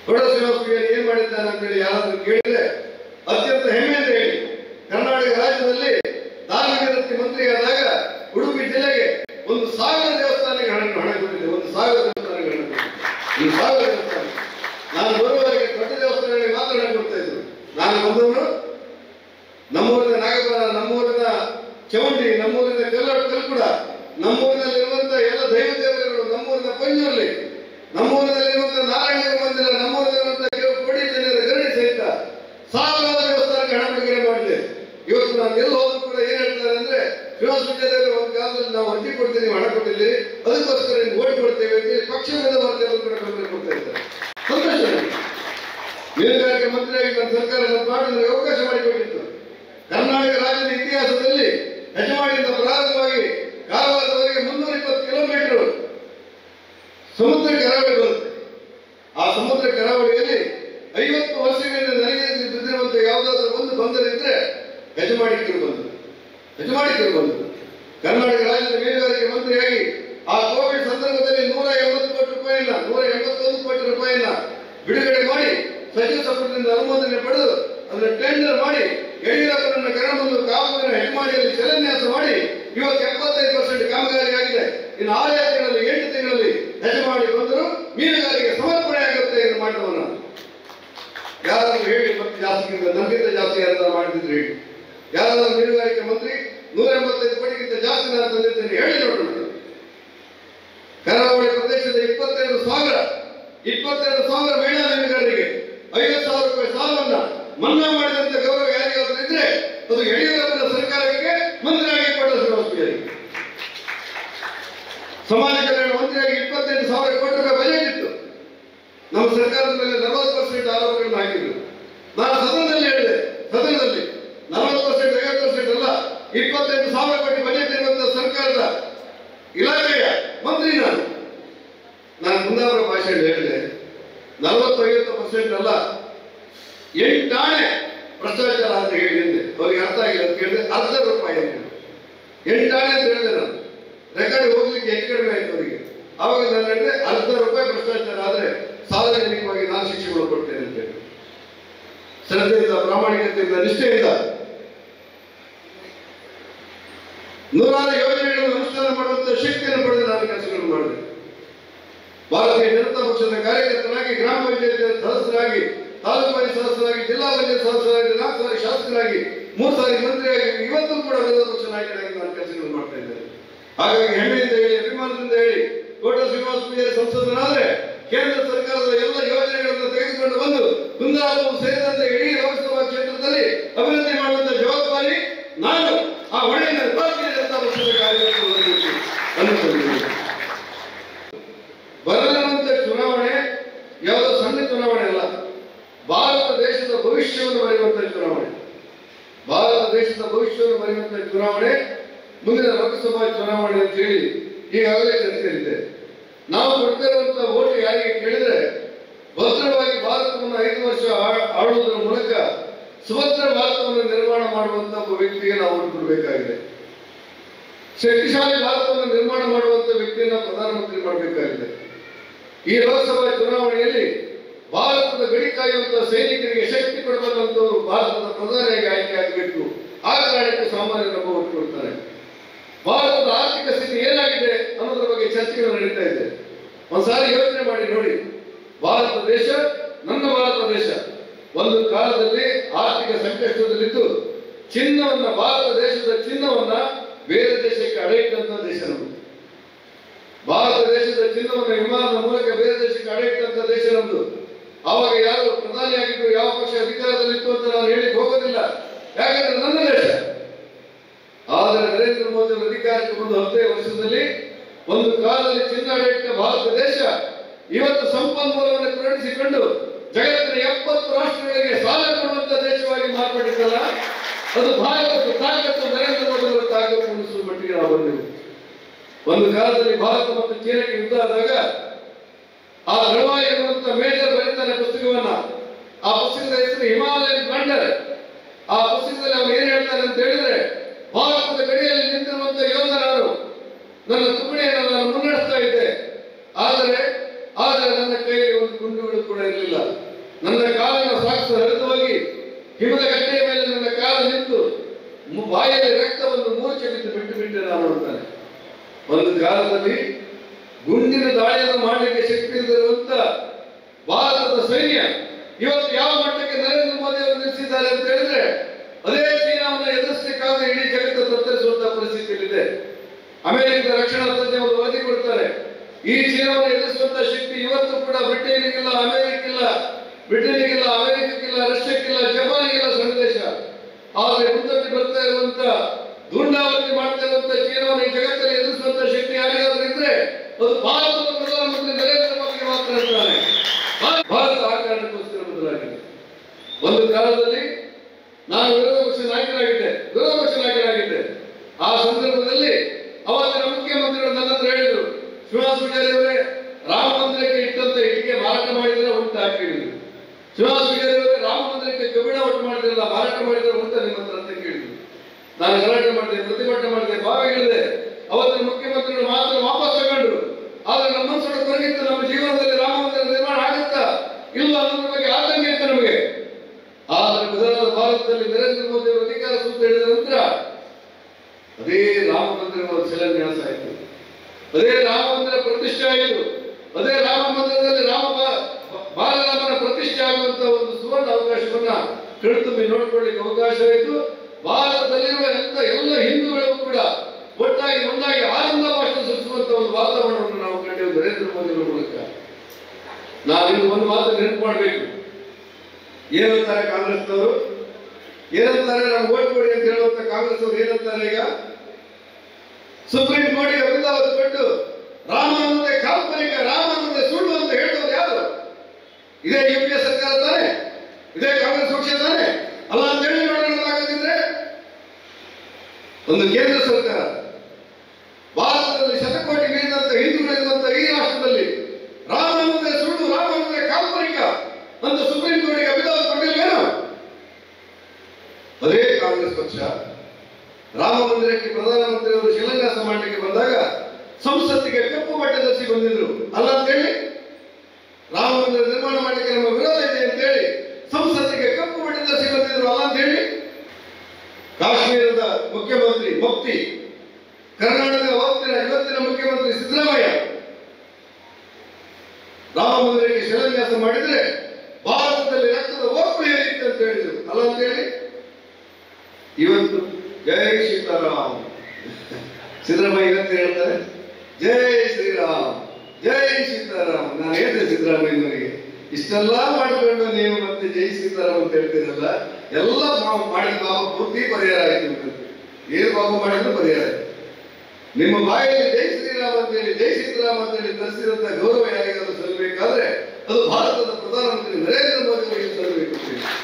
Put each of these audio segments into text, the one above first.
ಶ್ರೀನಿವಾಸ ಏನ್ ಮಾಡಿದ್ದಾನೆ ಅಂತ ಹೇಳಿ ಯಾರಾದ್ರೂ ಕೇಳಿದ್ರೆ ಅತ್ಯಂತ ಹೆಮ್ಮೆಯಿಂದ ಹೇಳಿ, ಕರ್ನಾಟಕ ರಾಜ್ಯದಲ್ಲಿ ಧಾರ್ಮಿಕ ಮಂತ್ರಿಯಾದಾಗ ಉಡುಪಿ ಜಿಲ್ಲೆಗೆ 1,000 ದೇವಸ್ಥಾನಕ್ಕೆ ಹಣ ಕೊಟ್ಟಿದೆ. 1,000 ದೇವಸ್ಥಾನಕ್ಕೆ ಹಣ ಕೊಟ್ಟಿದೆ. ಈ 1,000 ದೇವಸ್ಥಾನ ನಾನು ಬರುವವರೆಗೆ ದೊಡ್ಡ ದೇವಸ್ಥಾನಗಳಿಗೆ ಮಾತ್ರ ಹಣ ಕೊಡ್ತಾ ಇದ್ರು. ನಾನು ಬಂದವರು ನಮ್ಮೂರಿನ ನಾಗಪುರ, ನಮ್ಮೂರಿನ ಚವಂಡಿ, ನಮ್ಮೂರಿನ ಕಲ್ಕುಡ, ನಮ್ಮೂರಿನಲ್ಲಿರುವಂತಹ ಎಲ್ಲ ದೈವ ದೇವರುಗಳು, ನಮ್ಮೂರಿನ ಪಂಜುರ್ಲಿ, ನಮ್ಮೂರಿನಲ್ಲಿರುವಂತಹ ನಾರಾಯಣ ಮಂದಿರ, ನಮ್ಮೂರಿನಲ್ಲಿರುವಂತಹ ಕೋಡಿ ಜನರ ಗರಡಿ ಸಹಿತ ಸಾವಿರಾರು ದೇವಸ್ಥಾನಕ್ಕೆ ಹಣ ಬಿಡುಗಡೆ ಮಾಡಿದೆ. ಇವತ್ತು ನಾನು ಎಲ್ಲಿ ಹೋದ್ರು ಕೂಡ ಏನ್ ಹೇಳ್ತಾರೆ ಅಂದ್ರೆ, ಶ್ರೀನಿವಾಸ ಪೂಜಾರಿ ಒಂದು ಕಾಲದಲ್ಲಿ ನಾವು ಅರ್ಜಿ ಕೊಡ್ತೀವಿ, ಹಣ ಕೊಟ್ಟಿದ್ದೀರಿ, ಅದಕ್ಕೋಸ್ಕರ ನಿಮ್ಗೆ ಓಟ್ ಕೊಡ್ತೇವೆ ಅಂತ ಹೇಳಿ ಪಕ್ಷಭೇದ ವಾರ್ತೆಯನ್ನು ಕೂಡ ತೊಂದರೆ ಕೊಡ್ತಾ ಇದ್ದಾರೆ. ಸಂತೋಷ. ಮೀನುಗಾರಿಕೆ ಮಂತ್ರಿಯಾಗಿ ನನ್ನ ಸರ್ಕಾರ ಮಾಡಿದ್ರೆ ಅವಕಾಶ ಮಾಡಿಕೊಟ್ಟಿತ್ತು. ಕರ್ನಾಟಕ ರಾಜ್ಯದ ಇತಿಹಾಸದಲ್ಲಿ ಹೆಜಮಾಡಿಯಿಂದ ಪ್ರಾರಂಭವಾಗಿ ಕಾರವಾರದವರೆಗೆ 320 ಕಿಲೋಮೀಟರ್ ಸಮುದ್ರ ಕರಾವಳಿ ಬರುತ್ತೆ. ಆ ಸಮುದ್ರ ಕರಾವಳಿಯಲ್ಲಿ 50 ವರ್ಷಗಳಿಂದ ನನಗೆ ಬಿದ್ದಿರುವಂತಹ ಯಾವುದಾದ್ರೂ ಒಂದು ಬಂದರಿದ್ರೆ ಹೆಜಮಾಡಿಕರು ಬಂದರು. ಕರ್ನಾಟಕ ರಾಜ್ಯದ ಮೀನುಗಾರಿಕೆ ಮಂತ್ರಿಯಾಗಿ ಆ ಕೋವಿಡ್ ಸಂದರ್ಭದಲ್ಲಿ 180 ಕೋಟಿ ರೂಪಾಯಿನ 181 ಕೋಟಿ ರೂಪಾಯಿನ ಬಿಡುಗಡೆ ಮಾಡಿ ಸಚಿವ ಸಂಪುಟದಿಂದ ಅನುಮೋದನೆ ಪಡೆದು ಅದನ್ನು ಟೆಂಡರ್ ಮಾಡಿ ಯಡಿಯೂರಪ್ಪನನ್ನ ಕರೆತಂದು ಕಾಪುವಿನ ಹೆಜ್ಮಾಡಿಯಲ್ಲಿ ಶಿಲಾನ್ಯಾಸ ಮಾಡಿ ಇವತ್ತು 75% ಕಾಮಗಾರಿ ಆಗಿದೆ. ಇನ್ನು 6 ತಿಂಗಳಲ್ಲಿ 8 ತಿಂಗಳಲ್ಲಿ ಹೆಜ್ಮಾಡಿ ಬಂದರು ಮೀನುಗಾರಿಕೆ ಸಮರ್ಪಣೆ ಆಗುತ್ತೆ ಎಂದು ಮಾಡಿದವನ ಯಾರಾದ್ರೂ ಹೇಳಿ, ಮತ್ತೆ ಜಾಸ್ತಿ ನಮ್ಗಿಂತ ಜಾಸ್ತಿ ಯಾರಾದ್ರೂ ಮಾಡಿದ್ರು ಹೇಳಿ. ಯಾರಾದ್ರೂ ಮೀನುಗಾರಿಕೆ ಮಂತ್ರಿ 185 ಕೋಟಿಗಿಂತ ಜಾಸ್ತಿ ನಾನು ತಂದಿದ್ದೇನೆ ಹೇಳಿ ನೋಡೋಣ. ಕರಾವಳಿ ಪ್ರದೇಶದ 22,000 ಮಹಿಳಾ ಮೀನುಗಾರರಿಗೆ 50,000 ರೂಪಾಯಿ ಸಾಲವನ್ನ ಮನ್ನಾ ಮಾಡಿದಂತ ಗೌರವ ಯಾರಿಗಾದ್ರೂ ಇದ್ರೆ ಅದು ಯಡಿಯೂರಪ್ಪನ ಸರ್ಕಾರಕ್ಕೆ ಮಂತ್ರಿಯಾಗಿ ಕೊಡಲು ಶ್ರೀನಿವಾಸ ಪೂಜಾರಿ. ಸಮಾಜ ಕಲ್ಯಾಣ ಮಂತ್ರಿಯಾಗಿ 28,000 ಕೋಟಿ ರೂಪಾಯಿ ಬಜೆಟ್ ಇತ್ತು. ನಮ್ಮ ಸರ್ಕಾರದ ಮೇಲೆ 40% ಆರೋಪಗಳನ್ನು ಹಾಕಿದ್ರು. ನಾನು ಸದನದಲ್ಲಿ ಹೇಳಿದೆ, ಸದನದಲ್ಲಿ 40% 50% ಅಲ್ಲ, 28,000 ಕೋಟಿ ಬಜೆಟ್ ಇರುವಂತಹ ಸರ್ಕಾರದ ಇಲಾಖೆಯ ಮಂತ್ರಿ ನಾನು ಕುಂದಾಪುರ ಭಾಷೆಯಲ್ಲಿ ಹೇಳಿದೆ, 40-50% ಅಲ್ಲ, 8 ಆಣೆ ಭ್ರಷ್ಟಾಚಾರ ಅಂತ ಹೇಳಿ ಅಂದೆ. ಅವ್ರಿಗೆ ಅರ್ಥ ಆಗಿಲ್ಲ ಅಂತ ಕೇಳಿದ್ರೆ ₹1,000 ಅಂತ 8 ಆಣೆ ಅಂತ ಹೇಳಿದೆ. ನಾನು ರೆಕಾರ್ಡ್ ಹೋಗ್ಲಿಕ್ಕೆ ಹೆಚ್ಚು ಕಡಿಮೆ ಆಯ್ತು ಅವರಿಗೆ. ಅವಾಗ ನಾನು ಹೇಳಿದೆ ₹1,000 ಭ್ರಷ್ಟಾಚಾರ ಆದ್ರೆ ಸಾರ್ವಜನಿಕವಾಗಿ ನಾನು ಶಿಕ್ಷೆಗಳು ಕೊಡ್ತೇನೆ ಅಂತ ಹೇಳಿ. ಶ್ರದ್ಧೆಯಿಂದ, ಪ್ರಾಮಾಣಿಕತೆಯಿಂದ, ನಿಷ್ಠೆಯಿಂದ 100 ಯೋಜನೆಗಳನ್ನು ಅನುಷ್ಠಾನ ಮಾಡುವಂತಹ ಶಕ್ತಿಯನ್ನು ಪಡೆದು ನಾನು ಕೆಲಸಗಳನ್ನು ಮಾಡಿದೆ. ಭಾರತೀಯ ಜನತಾ ಪಕ್ಷದ ಕಾರ್ಯಕರ್ತನಾಗಿ, ಗ್ರಾಮ ಪಂಚಾಯತ್ ಸದಸ್ಯರಾಗಿ, ತಾಲೂಕು ಪಂಚಾಯತ್ ಸದಸ್ಯರಾಗಿ, ಜಿಲ್ಲಾ ಪಂಚಾಯತ್ ಸದಸ್ಯರಾಗಿ, 4 ಸಾರಿ ಶಾಸಕರಾಗಿ, 3 ಸಾರಿ ಮಂತ್ರಿಯಾಗಿ, ಇವತ್ತು ಕೂಡ ವಿರೋಧ ಪಕ್ಷ ನಾಯಕರಾಗಿ ನಾನು ಕೆಲಸಗಳನ್ನು ಮಾಡ್ತಾ ಇದ್ದೇನೆ. ಹಾಗಾಗಿ ಹೆಮ್ಮೆಯಿಂದ ಹೇಳಿ, ಅಭಿಮಾನದಿಂದ ಹೇಳಿ, ಕೋಟ ಶ್ರೀನಿವಾಸ ಪೂಜಾರಿ ಸಂಸದರಾದ್ರೆ ಕೇಂದ್ರ ಸರ್ಕಾರದ ಎಲ್ಲ ಯೋಜನೆಗಳನ್ನು ತೆಗೆದುಕೊಂಡು ಬಂದು ಕುಂದಾಪುರ ಸೇರಿದಂತೆ ಇಡೀ ಲೋಕಸಭಾ ಕ್ಷೇತ್ರದಲ್ಲಿ ಅಭಿವೃದ್ಧಿ ಮಾಡುವಂತಹ ಜವಾಬ್ದಾರಿ ನಾನು ಆ ಹೊಣೆಯನ್ನು ಭಾರತೀಯ ಜನತಾ ಪಕ್ಷದ ಕಾರ್ಯಕರ್ತರು ಅಂದುಕೊಂಡಿದ್ದೇನೆ. ಬರಲಿರುವಂತ ಚುನಾವಣೆ ಯಾವುದೋ ಸಣ್ಣ ಚುನಾವಣೆ ಅಲ್ಲ, ಭಾರತ ದೇಶದ ಭವಿಷ್ಯವನ್ನು ಬರೆಯುವಂತಹ ಚುನಾವಣೆ. ಭಾರತ ದೇಶದ ಭವಿಷ್ಯವನ್ನು ಬರೆಯುವಂತಹ ಚುನಾವಣೆ ಮುಂದಿನ ಲೋಕಸಭಾ ಚುನಾವಣೆ ಅಂತ ಹೇಳಿ ಈಗಾಗಲೇ ಚರ್ಚೆಯಲ್ಲಿದೆ. ನಾವು ಕೊಡ್ತಿರುವಂತಹ ಓಟು ಯಾರಿಗೆ ಕೇಳಿದ್ರೆ, ಭದ್ರವಾಗಿ ಭಾರತವನ್ನು 5 ವರ್ಷ ಆಳುವುದರ ಮೂಲಕ ಸುಭದ್ರ ಭಾರತವನ್ನು ನಿರ್ಮಾಣ ಮಾಡುವಂತಹ ಒಬ್ಬ ವ್ಯಕ್ತಿಗೆ ನಾವು ಓಟು ಕೊಡಬೇಕಾಗಿದೆ. ಶಕ್ತಿಶಾಲಿ ಭಾರತವನ್ನು ನಿರ್ಮಾಣ ಮಾಡುವಂತಹ ವ್ಯಕ್ತಿಯನ್ನ ಪ್ರಧಾನಮಂತ್ರಿ ಮಾಡಬೇಕಾಗಿದೆ. ಈ ಲೋಕಸಭಾ ಚುನಾವಣೆಯಲ್ಲಿ ಭಾರತದ ಗಡಿ ಕಾಯುವಂತಹ ಸೈನಿಕರಿಗೆ ಶಕ್ತಿ ಕೊಡಬಲ್ಲಂತವರು ಭಾರತದ ಪ್ರಧಾನಿಯಾಗಿ ಆಯ್ಕೆ ಆಗಬೇಕು. ಆ ಕಾರಣಕ್ಕೆ ಸಾಮಾನ್ಯರು ಓಟು ಕೊಡ್ತಾರೆ. ಭಾರತದ ಆರ್ಥಿಕ ಸ್ಥಿತಿ ಏನಾಗಿದೆ ಅನ್ನೋದ್ರ ಬಗ್ಗೆ ಚರ್ಚೆಗಳು ನಡೀತಾ ಇದೆ. ಒಂದ್ಸಾರಿ ಯೋಚನೆ ಮಾಡಿ ನೋಡಿ, ಭಾರತ ದೇಶ, ನನ್ನ ಭಾರತ ದೇಶ ಒಂದು ಕಾಲದಲ್ಲಿ ಆರ್ಥಿಕ ಸಂಕಷ್ಟದಲ್ಲಿದ್ದು ಚಿನ್ನವನ್ನ, ಭಾರತ ದೇಶದ ಚಿನ್ನವನ್ನ ಬೇರೆ ದೇಶಕ್ಕೆ ಅಡ ಇಟ್ಟಂತ ದೇಶ ನಮ್ಮದು. ಭಾರತ ದೇಶದ ಚಿನ್ನವನ್ನ ವಿಮಾನದ ಮೂಲಕ ಬೇರೆ ದೇಶಕ್ಕೆ ಅಡ ಇಟ್ಟಂತ ದೇಶ ನಮ್ಮದು. ಆವಾಗ ಯಾರು ಪ್ರಧಾನಿಯಾಗಿದ್ದು, ಯಾವ ಪಕ್ಷ ಅಧಿಕಾರದಲ್ಲಿತ್ತು ಅಂತ ನಾನು ಹೇಳಿಕ್ಕೆ ಹೋಗೋದಿಲ್ಲ, ಯಾಕಂದ್ರೆ ನನ್ನ ದೇಶ. ಆದರೆ ನರೇಂದ್ರ ಮೋದಿ ಅವರು ಅಧಿಕಾರಕ್ಕೆ ಬಂದು 15 ವರ್ಷದಲ್ಲಿ ಒಂದು ಕಾಲದಲ್ಲಿ ಚಿನ್ನ ಅಡ ಇಟ್ಟ ಭಾರತ ದೇಶ ಇವತ್ತು ಸಂಪನ್ಮೂಲವನ್ನು ಕ್ರೋಢಿಸಿಕೊಂಡು ಜಗತ್ತಿನ 70 ರಾಷ್ಟ್ರಗಳಿಗೆ ಸಾಲ ಕೊಡುವಂತ ದೇಶವಾಗಿ ಮಾರ್ಪಟ್ಟಿದ್ದಲ್ಲ, ಅದು ಭಾರತದ ತಾಕತ್ತು, ನರೇಂದ್ರ ಮೋದಿ ಅವರ ತಾಕತ್ತು ಉಳಿಸುವ ಮಟ್ಟಿಗೆ ನಾವು ಬಂದೆವು. ಒಂದು ಕಾಲದಲ್ಲಿ ಭಾರತ ಮತ್ತು ಚೀನಾಕ್ಕೆ ಯುದ್ಧ ಆದಾಗ ಆ ದಳವಾಯಿ ಎನ್ನುವಂತ ಮೇಜರ್ ಬರೀತಾನೆ ಪುಸ್ತಕವನ್ನ. ಆ ಪುಸ್ತಕದ ಹೆಸರು ಹಿಮಾಲಯನ್ ಬ್ಲಂಡರ್. ಆ ಪುಸ್ತಕದಲ್ಲಿ ಅವನು ಏನ್ ಹೇಳ್ತಾನೆ ಅಂತ ಹೇಳಿದ್ರೆ, ಭಾರತದ ಗಡಿಯಲ್ಲಿ ನಿಂತಿರುವಂತ ಯೋಧರು ನನ್ನ ತುಕಡಿಯನ್ನು ನಾನು ಮುನ್ನಡೆಸ್ತಾ ಇದ್ದೆ, ಆದರೆ ನನ್ನ ಕೈಯಲ್ಲಿ ಒಂದು ಗುಂಡುಗಳು ಕೂಡ ಇರಲಿಲ್ಲ. ಕಾರಣ ಸಾಕ್ಷಿ ಹರಿದು ಹೋಗಿ ಹಿಮದ ಗಟ್ಟೆಯ ಮೇಲೆ ನನ್ನ ಕಾಲ ನಿಂತು ಬಾಯಲ್ಲಿ ರಕ್ತವನ್ನು ಮೂರ್ಛೆ ಬಿಟ್ಟು ನಾನು ಅಂತಾನೆ. ಒಂದು ಕಾಲದಲ್ಲಿ ಗುಂಡಿನ ದಾಳಿಯನ್ನು ಮಾಡಲಿಕ್ಕೆ ಶಕ್ತಿ ಇಲ್ಲದಿರುವಂತ ಭಾರತದ ಸೈನ್ಯ ಇವತ್ತು ಯಾವ ಮಟ್ಟಕ್ಕೆ ನರೇಂದ್ರ ಮೋದಿ ಅವರು ನಿಲ್ಲಿಸಿದ್ದಾರೆ ಅಂತ ಹೇಳಿದ್ರೆ, ಅದೇ ಚೀನಾವನ್ನು ಎದುರಿಸಲಿಕ್ಕಾಗದೆ ಇಡೀ ಜಗತ್ತು ತತ್ತರಿಸುವಂತಹ ಪರಿಸ್ಥಿತಿಯಲ್ಲಿದೆ. ಅಮೆರಿಕದ ರಕ್ಷಣಾ ತಜ್ಞರು ವರದಿ ಕೊಡ್ತಾರೆ, ಈ ಚೀನಾವನ್ನು ಎದುರಿಸುವಂತಹ ಶಕ್ತಿ ಇವತ್ತು ಕೂಡ ಬ್ರಿಟನ್ಗಿಲ್ಲ, ಅಮೆರಿಕಕ್ಕಿಲ್ಲ, ರಷ್ಯಾಕ್ಕಿಲ್ಲ, ಜಪಾನ್ಗಿಲ್ಲ, ಸಣ್ಣ ದೇಶ. ಆದರೆ ಮುಂದಕ್ಕೆ ಬರ್ತಾ ಇರುವಂತ ದುಂಡಾವತಿ ಮಾಡ್ತಾ ಇರುವಂತ ಚೀನಾವನ್ನು ಈ ಜಗತ್ತಲ್ಲಿ ಎದುರಿಸುವಂತ ಶಕ್ತಿ ಯಾರಿಗಾದ್ರೂ ಇದ್ರೆ ಅದು ಭಾರತದ ಪ್ರಧಾನಮಂತ್ರಿ ನರೇಂದ್ರ ಮೋದಿಗೆ ಮಾತ್ರ ಇರ್ತಾರೆ. ಭಾರತ ಆ ಕಾರಣಕ್ಕೋಸ್ಕರ ಬದಲಾಗಿದೆ. ಒಂದು ಕಾಲದಲ್ಲಿ ನಾನು ವಿರೋಧ ಪಕ್ಷ ನಾಯಕನಾಗಿದ್ದೆ. ಆ ಸಂದರ್ಭದಲ್ಲಿ ಅವತ್ತಿನ ಮುಖ್ಯಮಂತ್ರಿಗಳು ನನ್ನ ಹತ್ರ ಹೇಳಿದ್ರು, ಶ್ರೀನಿವಾಸ ಪೂಜಾರಿ ಅವರೇ, ರಾಮ ಮಂದಿರಕ್ಕೆ ಇಟ್ಟಂತ ಇಟ್ಟಿಗೆ ಮಾರಾಟ ಮಾಡಿದ್ರೆ ಉಂಟು ಹಾಕಿದ್ರು. ಶ್ರೀನಿವಾಸ ಪೂಜಾರಿ ಅವರೇ, ರಾಮ ಮಂದಿರಕ್ಕೆ ಕಬ್ಬಿಣ ಒಟ್ಟು ಮಾಡಿದ್ರಲ್ಲ, ಮಾರಾಟ ಮಾಡಿದ್ರೆ ಉಂಟ ನಿಮ್ಮ ಹತ್ರ ಅಂತ ಕೇಳಿದ್ರು. ನಾನು ಗಲಾಟೆ ಮಾಡಿದೆ, ಪ್ರತಿಭಟನೆ ಮಾಡಿದೆ, ಭಾವಿಗಳಿದೆ. ಅವತ್ತಿನ ಮುಖ್ಯಮಂತ್ರಿಗಳು ಮಾತ್ರ ವಾಪಸ್ ತಗೊಂಡ್ರು. ಆದ್ರೆ ನಮ್ಮ ಮನಸ್ಸೊಳಗೆ ಕೊರಗಿತ್ತು, ನಮ್ಮ ಜೀವನದಲ್ಲಿ ರಾಮ ಮಂದಿರ ನಿರ್ಮಾಣ ಆಗುತ್ತಾ ಇಲ್ಲ ಅನ್ನೋದ್ರ ಬಗ್ಗೆ ಆತಂಕ ಇತ್ತು ನಮಗೆ. ಆದರೆ ಬದಲಾದ ಭಾರತದಲ್ಲಿ ನರೇಂದ್ರ ಮೋದಿ ಅವರು ಅಧಿಕಾರ ಸೂತ್ರ ಹಿಡಿದ ನಂತರ ಅದೇ ರಾಮ ಮಂದಿರದ ಶಿಲಾನ್ಯಾಸ ಆಯಿತು, ಅದೇ ರಾಮ ಮಂದಿರ ಪ್ರತಿಷ್ಠೆ ಆಯಿತು, ಅದೇ ರಾಮ ಮಂದಿರದಲ್ಲಿ ಬಾಲರಾಮನ ಪ್ರತಿಷ್ಠೆ ಆಗುವಂತ ಒಂದು ಸುವರ್ಣ ಅವಕಾಶವನ್ನ ಕಣ್ತುಂಬಿ ನೋಡ್ಕೊಳ್ಳಿಕ್ಕೆ ಅವಕಾಶ ಆಯಿತು. ಭಾರತದಲ್ಲಿರುವ ಎಲ್ಲ ಹಿಂದೂಗಳಿಗೂ ಕೂಡ ಒಟ್ಟಾಗಿ ಒಂದಾಗಿ ಆನಂದ ಭಾಷಣ ಸೃಷ್ಟಿಸುವಂತ ಒಂದು ವಾತಾವರಣವನ್ನು ನಾವು ಕಂಡೆವು ನರೇಂದ್ರ ಮೋದಿ ಅವರ ಮೂಲಕ. ನಾವಿನ್ನು ಒಂದು ಮಾತು ನೆನಪು ಮಾಡಬೇಕು. ಏನಂತಾರೆ ಕಾಂಗ್ರೆಸ್ನವರು, ಏನಂತಾರೆ ನಮ್ಗೆ ಓಟ್ ಕೊಡಿ ಅಂತ ಹೇಳುವಂತ ಕಾಂಗ್ರೆಸ್ ಅವರು ಏನಂತಾರೆ ಈಗ, ಸುಪ್ರೀಂ ಕೋರ್ಟ್ಗೆ ಅಭಿದಾವತ್ತು ಕೊಟ್ಟು ರಾಮ ಅನ್ನೋದೇ ಕಾಲ್ಪನಿಕ, ರಾಮ ಅನ್ನೋದೇ ಸುಳ್ಳು ಅಂತ ಹೇಳಿದವರು ಯಾರು? ಇದೇ ಯುಪಿಎ ಸರ್ಕಾರ ತಾನೆ, ಇದೇ ಕಾಂಗ್ರೆಸ್ ಪಕ್ಷ ತಾನೆ ಅಲ್ಲ ಅಂತ ಹೇಳಿ ನೋಡೋಣಾಗದಿದ್ರೆ, ಒಂದು ಕೇಂದ್ರ ಸರ್ಕಾರ ಭಾರತದಲ್ಲಿ ಶತಕೋಟಿ ಮೀರಿದಂತ ಹಿಂದೂಗಳಿರುವಂತ ಈ ರಾಷ್ಟ್ರದಲ್ಲಿ ರಾಮ ಅನ್ನೋದೇ ಸುಳ್ಳು, ರಾಮ ಅನ್ನೋದೇ ಕಾಲ್ಪನಿಕ ಅಂತ ಸುಪ್ರೀಂ ಕೋರ್ಟ್ಗೆ ಅಭಿದಾವತ್ತು ಕೊಟ್ಟಿಲ್ವೇನೋ? ಅದೇ ಕಾಂಗ್ರೆಸ್ ಪಕ್ಷ ರಾಮ ಮಂದಿರಕ್ಕೆ ಪ್ರಧಾನಮಂತ್ರಿಯವರು ಶಿಲಾನ್ಯಾಸ ಮಾಡಲಿಕ್ಕೆ ಬಂದಾಗ ಸಂಸತ್ತಿಗೆ ಕಪ್ಪು ಬಟ್ಟೆ ಧರಿಸಿ ಬಂದಿದ್ರು ಅಲ್ಲ ಅಂತೇಳಿ, ರಾಮ ಮಂದಿರ ನಿರ್ಮಾಣ ಮಾಡಲಿಕ್ಕೆ ನಮ್ಮ ವಿರೋಧ ಇದೆ ಅಂತೇಳಿ ಸಂಸತ್ತಿಗೆ ಕಪ್ಪು ಬಟ್ಟೆ ಧರಿಸಿ ಬಂದಿದ್ರು ಅಲ್ಲ ಅಂತ ಹೇಳಿ. ಕಾಶ್ಮೀರದ ಮುಖ್ಯಮಂತ್ರಿ ಮುಫ್ತಿ, ಕರ್ನಾಟಕದ ಇವತ್ತಿನ ಮುಖ್ಯಮಂತ್ರಿ ಸಿದ್ದರಾಮಯ್ಯ ರಾಮ ಮಂದಿರಕ್ಕೆ ಶಿಲಾನ್ಯಾಸ ಮಾಡಿದ್ರೆ ಭಾರತದಲ್ಲಿ ರಕ್ತದ ಓಪಳಿ ಏರಿತ್ತು ಅಂತ ಹೇಳಿದ್ರು ಅಲ್ಲ ಅಂತ ಹೇಳಿ. ಇವತ್ತು ಜೈ ಸೀತಾರಾಮ್, ಸಿದ್ದರಾಮಯ್ಯ ಇವತ್ತು ಹೇಳ್ತಾರೆ ಜೈ ಶ್ರೀರಾಮ್, ಜೈ ಸೀತಾರಾಮ್. ನಾನು ಹೇಳಿದೆ ಸಿದ್ದರಾಮಯ್ಯನವರಿಗೆ, ಇಷ್ಟೆಲ್ಲ ಮಾಡಿಕೊಂಡು ನೀವು ಮತ್ತೆ ಜೈ ಸೀತಾರಾಮ್ ಅಂತ ಹೇಳ್ತೀರಲ್ಲ, ಎಲ್ಲ ನಾವು ಮಾಡಿದ ಪಾಪ ಪೂರ್ತಿ ಪರಿಹಾರ ಆಯ್ತು ಅಂತ. ಏನು ಪಾಪ ಮಾಡಿದ್ರು ಪರಿಹಾರ ಆಯ್ತು. ನಿಮ್ಮ ಬಾಯಲ್ಲಿ ಜೈ ಶ್ರೀರಾಮ್ ಅಂತ ಹೇಳಿ, ಜೈ ಸೀತಾರಾಮ್ ಅಂತ ಹೇಳಿ ತರಿಸಿದಂತ ಗೌರವ ಯಾರಿಗಾದ್ರೂ ಸಲ್ಲಬೇಕಾದ್ರೆ ಅದು ಭಾರತದ ಪ್ರಧಾನಮಂತ್ರಿ ನರೇಂದ್ರ ಮೋದಿ ಅವರಿಗೆ ಸಲ್ಲಬೇಕು.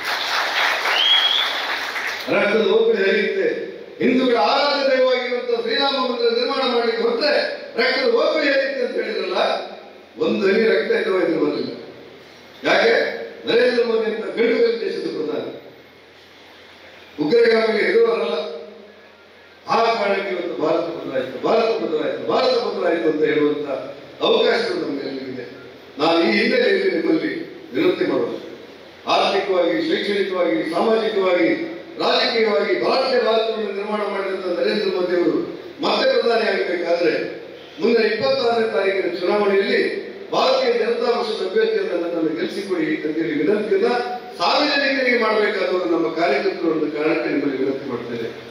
ರಕ್ತದ ಓಪಳಿ ಹರಿಯುತ್ತೆ. ಹಿಂದೂಗಳ ಆರಾಧ್ಯ ದೈವವಾಗಿರುವಂತಹ ಶ್ರೀರಾಮ ಮಂದಿರ ನಿರ್ಮಾಣ ಮಾಡಲಿಕ್ಕೆ ಹೊರಟ್ರೆ ರಕ್ತದ ಓಪಳಿ ಹರಿಯುತ್ತೆ ಅಂತ ಹೇಳಿದ್ರಲ್ಲ, ಒಂದು ಹನಿ ರಕ್ತ ಇದ್ದವಾಯ್ತು ಬರಲಿಲ್ಲ. ಯಾಕೆ? ನರೇಂದ್ರ ಮೋದಿ ಅಂತ ಗಂಡುಗಲಿ ದೇಶದ ಪ್ರಧಾನಿ, ಉಗ್ರಗಾಮಿಗೆ ಎದುರಲ್ಲ. ಆ ಕಾರಣಕ್ಕೆ ಇವತ್ತು ಭಾರತ ಬದಲಾಯಿತು ಅಂತ ಹೇಳುವಂತ ಅವಕಾಶಗಳು ನಮಗೆಲ್ಲರಿಗಿದೆ. ನಾನು ಈ ಹಿನ್ನೆಲೆಯಲ್ಲಿ ನಿಮ್ಮಲ್ಲಿ ವಿನಂತಿ ಮಾಡೋದು, ಆರ್ಥಿಕವಾಗಿ, ಶೈಕ್ಷಣಿಕವಾಗಿ, ಸಾಮಾಜಿಕವಾಗಿ, ರಾಜಕೀಯವಾಗಿ ಭಾರತವನ್ನು ನಿರ್ಮಾಣ ಮಾಡಿದಂತ ನರೇಂದ್ರ ಮೋದಿ ಅವರು ಮತ್ತೆ ಪ್ರಧಾನಿ ಆಗಬೇಕಾದ್ರೆ ಮುಂದೆ 26ನೇ ತಾರೀಕಿನ ಚುನಾವಣೆಯಲ್ಲಿ ಭಾರತೀಯ ಜನತಾ ಪಕ್ಷದ ಅಭ್ಯರ್ಥಿಯನ್ನು ನನ್ನನ್ನು ಗೆಲ್ಲಿಸಿಕೊಡಿ ಅಂತೇಳಿ ವಿನಂತಿಯನ್ನ ಸಾರ್ವಜನಿಕರಿಗೆ ಮಾಡಬೇಕಾದವರು ನಮ್ಮ ಕಾರ್ಯಕರ್ತರು ಒಂದು ಕಾರಣಕ್ಕೆ ನಿಮ್ಮಲ್ಲಿ ವಿನಂತಿ ಮಾಡ್ತೇನೆ.